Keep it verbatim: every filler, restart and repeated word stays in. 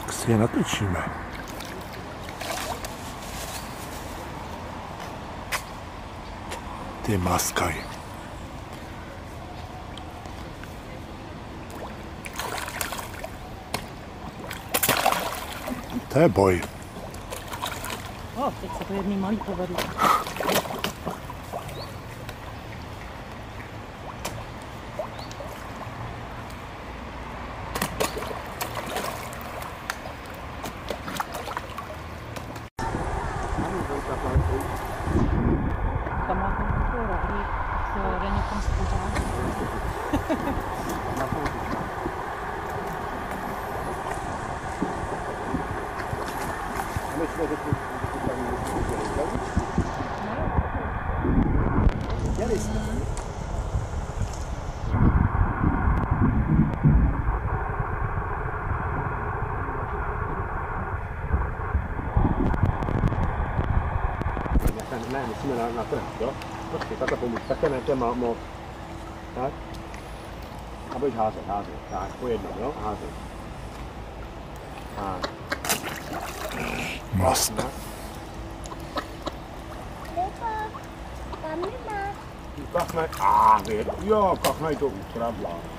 Tak si je natočíme. Ty maskaj. To je boj. O, teď se to jedný malý povedlo. Tam má ten takový rohlík, se jde někam spořád. Děli jsme. Ne, musíme na, na trh, jo? Počkej, takhle pomůž, takhle ne, to je moc. Tak? A budeš házet, házet, tak, po jednom, jo? Házet. Tak. Mast. Tam nemá. Kachnej, a, jo, kachnej to ukradla.